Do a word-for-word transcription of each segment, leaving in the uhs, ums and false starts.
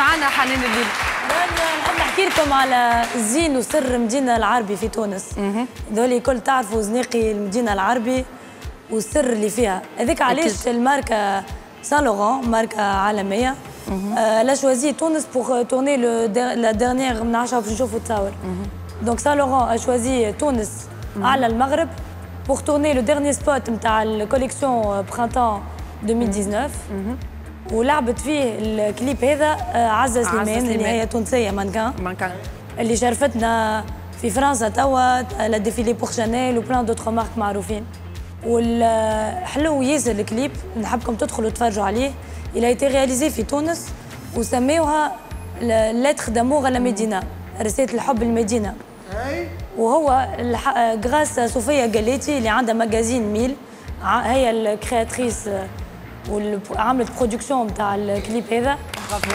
شعنا حنان الليل؟ نحب نحكي لكم على الزين وسر المدينة العربي في تونس. ذولي الكل تعرفوا زنيقي المدينة العربي والسر اللي فيها. هذيك علاش الماركة سان لوران ماركة عالمية. لا شوازي تونس بوغ تورني لا ديرنيير من عشرة باش نشوفوا التصاور. دونك سان لوران شوازي تونس على المغرب بوغ تورني لو ديرني سبوت نتاع الكوليكسيون برانتون ألفين وتسعطاش. ولعبت فيه الكليب هذا عزة سليمان اللي هي تونسيه مانكان مانكان اللي شرفتنا في فرنسا توا لا ديفيلي بور شانيل وبلان دوتر مارك معروفين. والحلو ياسر الكليب نحبكم تدخلوا تتفرجوا عليه. il a été réalisé في تونس وسميوها لتر دامور لا مدينه رساله الحب المدينه. وهو غراس صوفيا جاليتي اللي عندها ماجازين ميل هي الكرياتريس وعملت برودكسيون نتاع الكليب هذا. برافو.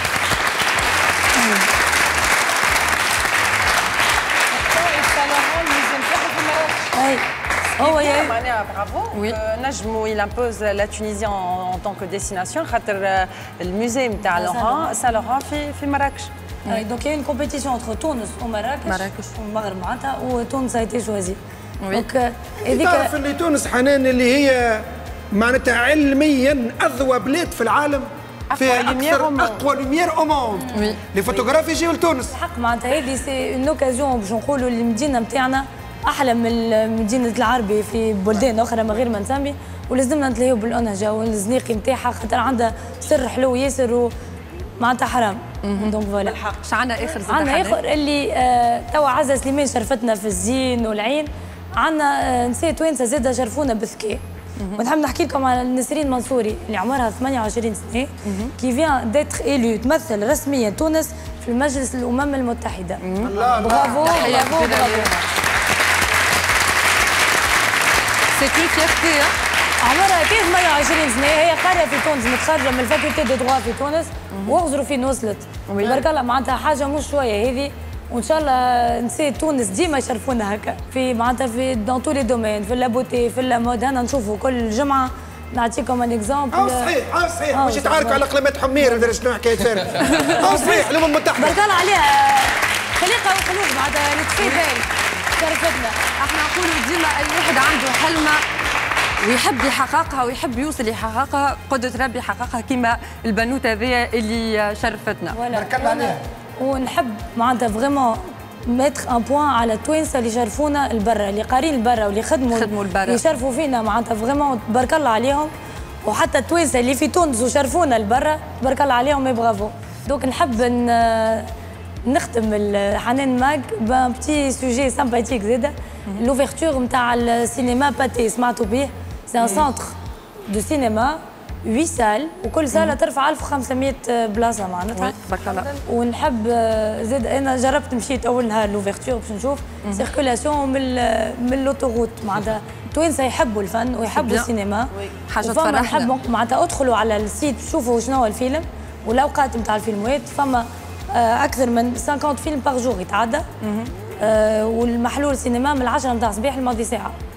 اي هو يا معناها برافو نجموا il impose la Tunisie en tant que destination خاطر الموزي نتاع لوران سان لوران في في مراكش. دونك كاين كومبيتيسيون انتر تونس ومراكش مراكش والمغرب معناتها وتونس هايتي شوازي. دونك هذيك تعرف اللي تونس حنان اللي هي معناتها علميا اذوى بلاد في العالم فيها اكثر اقوى لوميير او موند. لي فوتوغراف يجيو لتونس. الحق معناتها هذه سي اون اوكازيون باش نقولوا المدينه نتاعنا احلى من مدينه العربي في بلدان اخرى من غير ما نسمي ولازمنا نتلاهيو بالانهجه والزنيقي نتاعها خاطر عندها سر حلو ياسر ومعناتها حرام. دونك فوالا الحق عندنا اخر زاد عندنا اخر اللي آه توا عزة سليمان شرفتنا في الزين والعين. عندنا آه نساء توانسه زاده شرفونا بالذكاء. ونحب نحكي لكم على نسرين منصوري اللي عمرها ثمانية وعشرين سنه كي فيان ديتر ايلو تمثل رسميا تونس في مجلس الامم المتحده. برافو برافو برافو. سي كو فيرتي. عمرها كي ثمانية وعشرين سنه هي قاريه في تونس متخرجه من الفاكولتي دو دروا في تونس واغزروا فين وصلت. تبارك الله معناتها حاجه مش شويه هذه وان شاء الله نساء تونس ديما يشرفونا هكا في معناتها في دون تو لي دومين في لابوتي في المود. انا نشوفوا كل جمعه نعطيكم ان اكزومبل. اه صحيح اه صحيح مش يتعاركوا على قلمات حمير شنو حكايه فارغ. اه صحيح الامم المتحده بارك الله عليها خليقه وخلوق معناتها التفايل شرفتنا. احنا نقولوا ديما اي واحد عنده حلمه ويحب يحققها ويحب يوصل يحققها قدرة ربي يحققها كيما البنوته هذيا اللي شرفتنا. بارك الله عليها. ونحب معناتها فريمون ميتر ان بوان على التوانسه اللي شرفونا البرا اللي قارين البرا واللي خدموا خدموا البرا يشرفوا فينا معناتها فريمون تبارك الله عليهم. وحتى التوانسه اللي في تونس وشرفونا البرا تبارك الله عليهم برافو. دونك نحب نختم حنان ماك بان بتي سوجي سامباتيك زاده لوفرتور نتاع السينما باتي سمعتوا به. سي ان سونتر دو سينما ثمانية سال وكل ساله ترفع ألف وخمسمائة بلاصه معناتها. تبارك الله. ونحب زاد انا جربت مشيت اول نهار لوفرتور باش نشوف سيركولاسيون من من لوتوروت معناتها التوانسه يحبوا الفن ويحبوا السينما. حاجه تفرحنا. نحب معناتها ادخلوا على السيت شوفوا شنو هو الفيلم والاوقات نتاع الفيلمات. فما اكثر من خمسين فيلم باغ جور يتعدى. والمحلول سينما من العشرة نتاع الصباح لماضي ساعه.